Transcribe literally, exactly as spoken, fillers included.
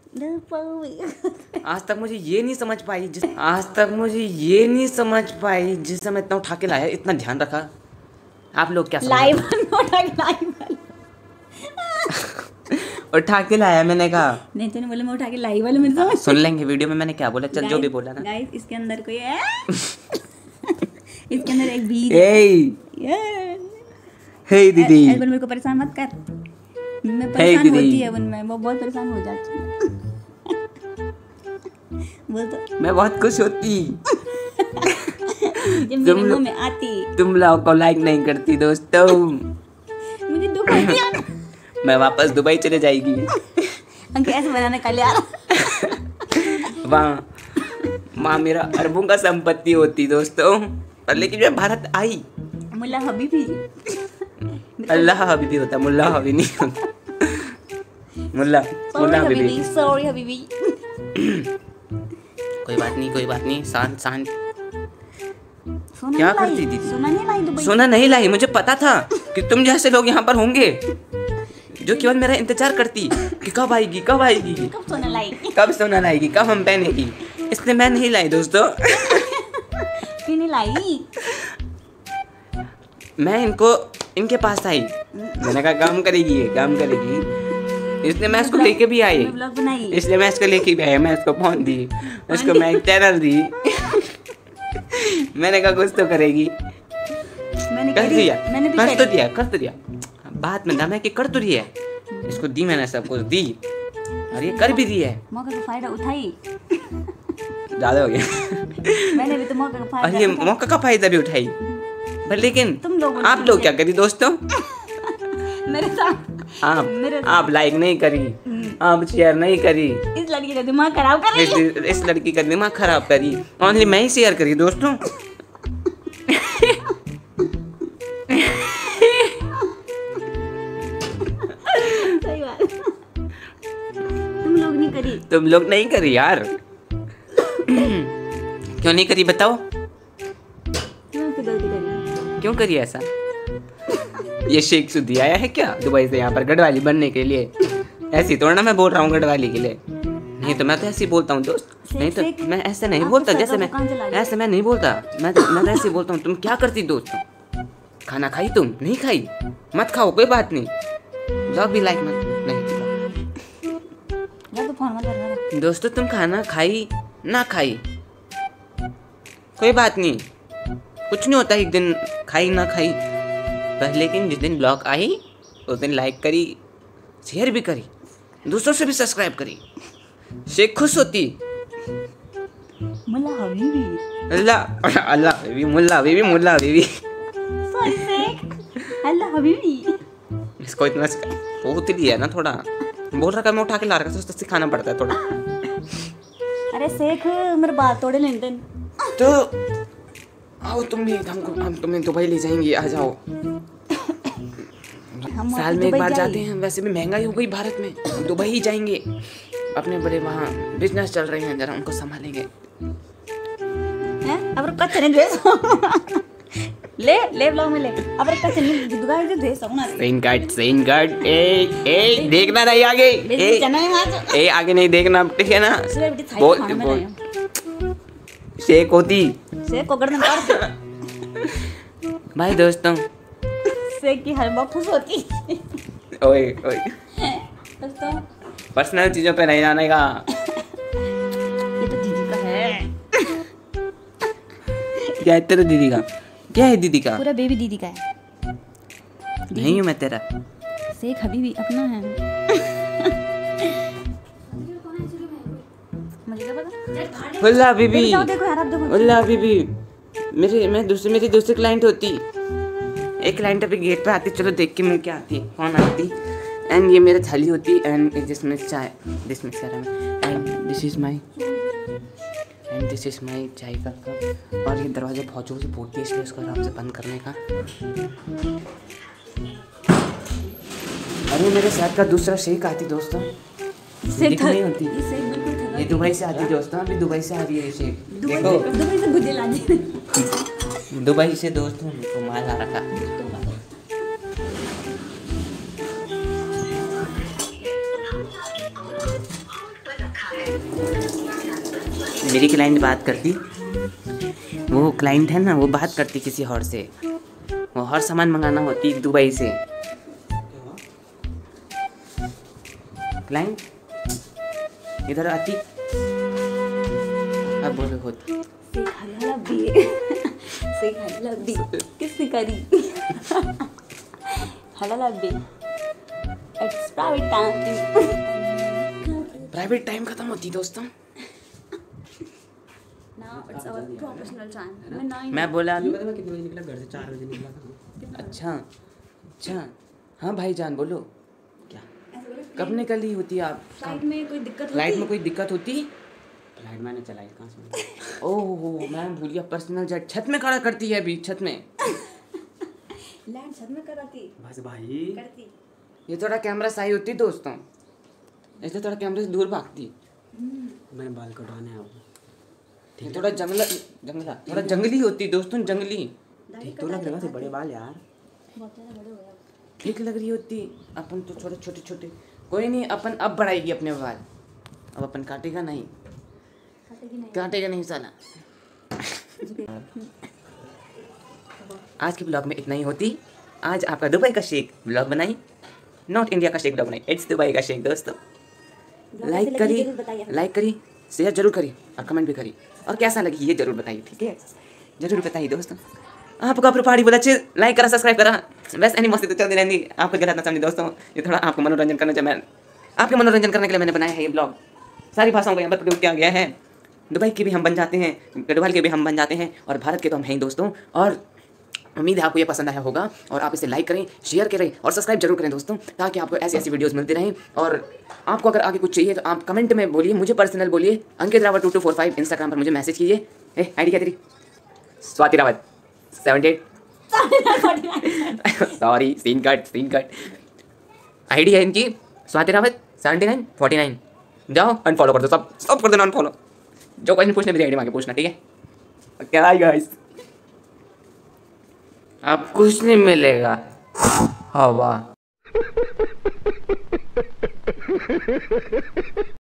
आज तक मुझे ये नहीं समझ पाई जिस आज तक मुझे ये नहीं समझ पाई जिस समय इतना उठा के लाया, इतना ध्यान रखा। आप लोग क्या लाइव उठा के लाइव उठा के लाया मैंने कहा। नहीं तूने बोला मैं उठा के लाइव वाले में समझ। सुन लेंगे वीडियो में मैंने क्या बोला। चल जो भी बोला ना गाइस, इसके अंदर कोई है इसके अंदर एक बीज है। हे दीदी ऐसे मेरे को परेशान मत कर। मैं परेशान होती है उनमें, वो बहुत परेशान हो जाती है। बोल तो मैं बहुत खुश होती जब मेरे मुंह में आती। तुम लोग को लाइक नहीं करती दोस्तों। मुझे दुख होती है। मैं वापस दुबई चले जाएगी। अंक ऐसे बनाने का लिया वहाँ वहाँ मेरा अरबों का संपत्ति होती दोस्तों, पर लेकिन मैं भारत आई। मुल्ला हबीबी अल्लाह हबीबी होता, मुल्ला हबीबी नहीं होता। मुल्ला मुल्ला हबीबी। सॉरी हबीबी। कोई बात नहीं कोई बात नहीं, शांत शांत। क्या करती थी? सोना नहीं लाई दुबई। सोना नहीं लाई, मुझे पता था कि तुम जैसे लोग यहाँ पर होंगे जो केवल मेरा इंतजार करती कि कब आएगी कब आएगी कब सोना लाएगी कब सोना लाएगी कब हम पहनेगी। इसलिए मैं नहीं लाई दोस्तों। क्यों नहीं लाई? मैं इनको इनके पास आई, मैंने कहा काम करेगी ये काम करेगी, इसलिए मैं इसको लेके भी आई। इसलिए मैं इसको लेके भी आया। मैं इसको फोन दी, इसको मैं एक चैनल दी। मैंने कहा कुछ तो करेगी। मैंने कर दिया मैंने कर तो दिया कर तो दिया बात में दम है कि कर तो रही है। इसको दी मैंने सब कुछ दी और ये कर भी दी है। मौके का फायदा उठाई। ज्यादा हो गया। मैंने भी तो मौके का फायदा और ये मौका का फायदा भी उठाई। पर लेकिन तुम लोग आप लोग क्या करी दोस्तों? मेरे साथ आप मेरे आप लाइक नहीं करी, आप शेयर नहीं करी। इस लड़की का दिमाग खराब कर रही इस, इस लड़की का दिमाग खराब करी। ओनली मैं ही शेयर करी दोस्तों। सही बात। तुम लोग नहीं करी। तुम लोग नहीं करी यार। क्यों नहीं करी बताओ? क्यों फिर गलती करी? क्यों करी ऐसा? ये शेख सुधी आया है क्या दुबई से यहाँ पर गढ़वाली बनने के लिए? ऐसी थोड़ा ना मैं बोल रहा हूँ गढ़वाली के लिए। नहीं तो मैं तो ऐसे ही बोलता हूँ दोस्त। नहीं तो मैं ऐसे नहीं बोलता जैसे मैं ऐसे मैं नहीं बोलता। मैं तो मैं तो ऐसे बोलता हूँ। तुम क्या करती दोस्त? खाना खाई तुम? नहीं खाई? मत खाओ कोई बात नहीं। जाओ भी लाइक मत नहीं तो फोन मत करना दोस्तों। तुम खाना खाई ना खाई कोई बात नहीं, कुछ नहीं होता। एक दिन खाई ना खाई, पर लेकिन जिस दिन ब्लॉग आई उस दिन लाइक करी, शेयर भी करी, दूसरों से भी सब्सक्राइब करी। शेख खुश होती। मुल्ला हबीबी अल्लाह अल्लाह हबीबी मुल्ला हबीबी मुल्ला हबीबी। सॉरी शेख अल्लाह हबीबी। इसको इतना बहुत ही है ना, थोड़ा बोल रहा मैं उठा के ला रहा था, उससे सिखाना पड़ता है थोड़ा। अरे शेख मेरे बाल तोड़े लेन देन। तो आओ तुम भी, हमको हम तुम्हें दुबई ले जाएंगे, आ जाओ। साल में एक बार जाते हैं, वैसे भी महंगाई हो गई भारत में, दुबई ही जाएंगे। अपने बड़े वहाँ बिजनेस चल रहे हैं, जरा उनको संभालेंगे। हैं अब कच्चे नहीं ड्रेस ले ले ब्लॉग में ले अब कच्चे नहीं दुबई के ड्रेस होना। सेन कार्ड सेन कार्ड ए ए देखना नहीं आगे, ए ए आगे नहीं देखना, ठीक है ना? बोल बोल शेख होती शेख को गर्दन काट। भाई दोस्तों शेख की हर बात खुश होती। ओए ओए दोस्तों पर्सनल चीजों पे नहीं जाने का। ये तो दीदी का है। क्या है तेरा दीदी का? क्या है दीदी का? पूरा बेबी दीदी का है। नहीं हूँ मैं तेरा। शेख हबीबी अपना है। मुझे क्या पता? मुल्ला हबीबी देखो यार, आप देखो। मुल्ला हबीबी मेरे मैं दूसरी मेरी दूसरी क्लाइंट होती। एक क्लाइंट अभी गेट पे आती, चलो देख के मैं क्या आती कौन आती। एंड ये मेरा थाली होती एंड जिसमें चाय दिस में चाय and this is my and this is my chai का कप। और ये दरवाजा बहुत जोर से बोलती है, इसलिए उसको आराम से बंद करने का। अरे मेरे साथ का दूसरा शेख आती दोस्तों। शेख नहीं होती, ये दुबई से आती दोस्तों। अभी दुबई से आ रही है ये शेख। देखो दुबई से गुजे लाजी। दुबई से दोस्तों को माल आ रखा। मेरी क्लाइंट बात करती, वो क्लाइंट है ना, वो बात करती किसी और से, वो हर सामान मंगाना होती दुबई से। क्लाइंट इधर आती, अब बोलो होती किसने करी? हलाला बे it's private time. Private time खत्म होती दोस्तों। Now it's our professional time. मैं नाइन मैं बोला पता मैं कितने बजे निकला? घर से चार बजे निकला था। अच्छा अच्छा, हाँ भाईजान बोलो, क्या कब निकली होती आप? फ्लाइट में कोई दिक्कत होती? फ्लाइट में कोई दिक्कत होती? फ्लाइट मैंने चलाई कहाँ से? ओह मैं भूल गया, पर्सनल जेट छत में खड़ा करती है अभी, छत में लैंड छत में कराती बस भाई करती। ये थोड़ा कैमरा सही होती दोस्तों, इसलिए थोड़ा कैमरे से दूर भागती। मैंने बाल कटवाने हैं। ये थोड़ा जंगला जंगला थोड़ा जंगली होती दोस्तों, जंगली। ठीक तो लग रहा थे बड़े बाल यार। बहुत ज़्यादा बड़े हो गए। ठीक लग रही होती, अपन तो छोटे छोटे छोटे। कोई नहीं, अपन अब बढ़ाएगी अपने बाल, अब अपन काटेगा नहीं, काटेगी नहीं। काटेगा नहीं साला। आज के ब्लॉग में इतना ही होती। आज आपका दुबई का शेख ब्लॉग बनाई, नॉट इंडिया का शेख ब्लॉग बनाई, इट्स दुबई का शेख दोस्तों। लाइक करी, लाइक करी, शेयर जरूर करी और कमेंट भी करी, और कैसा लगी ये जरूर बताइए, ठीक है? जरूर बताइए दोस्तों। आपको अपनी पहाड़ी बहुत अच्छे, लाइक करा, सब्सक्राइब करा, बस एनी मस्ती तो चलती रहेंगी। आपको गलत ना समझिए दोस्तों, ये थोड़ा आपको मनोरंजन करना चाहिए। मैं आपके मनोरंजन करने के लिए मैंने बनाया है ये ब्लॉग। सारी भाषाओं को यहाँ पर प्रयोग किया गया है। दुबई के भी हम बन जाते हैं, गढ़वाल के भी हम बन जाते हैं, और भारत के तो हम हैं ही दोस्तों। और उम्मीद है आपको ये पसंद आया होगा, और आप इसे लाइक करें, शेयर करें और सब्सक्राइब जरूर करें दोस्तों, ताकि आपको ऐसी ऐसी वीडियोस मिलती रहें। और आपको अगर आगे कुछ चाहिए तो आप कमेंट में बोलिए, मुझे पर्सनल बोलिए, Ankit Rawat two two four five Instagram पर मुझे मैसेज कीजिए। ए आई डी क्या तेरी? Swati Rawat seventy eight sorry scene cut scene cut I D है इनकी, Swati Rawat seventy nine forty nine. जाओ अनफॉलो कर दो, सब सब कर देना अनफॉलो। जो क्वेश्चन पूछने मेरी आई डी मांगे पूछना, ठीक है? क्या गाइस, अब कुछ नहीं मिलेगा हवा।